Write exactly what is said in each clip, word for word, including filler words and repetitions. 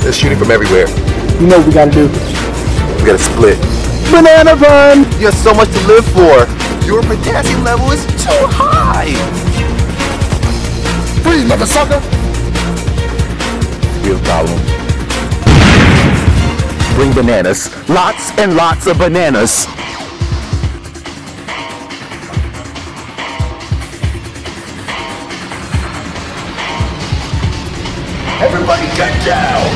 They're shooting from everywhere. You know what we gotta do. We gotta split. Banana run! You have so much to live for. Your potassium level is too high. Freeze, mother sucker! Real problem. Bring bananas. Lots and lots of bananas. Everybody get down!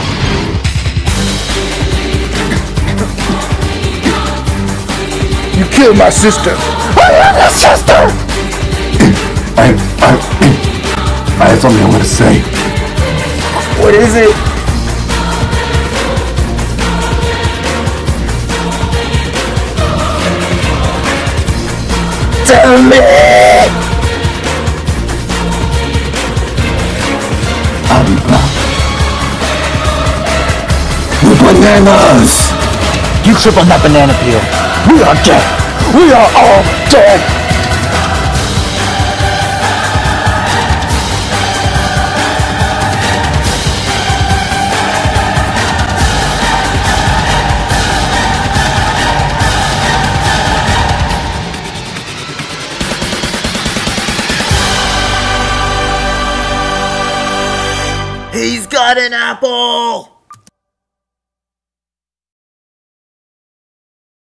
You killed my sister! I love your sister! I, I, I have something I want to say. What is it? Tell me! I'll be back. With bananas! You trip on that banana peel. We are dead! We are all dead! He's got an apple!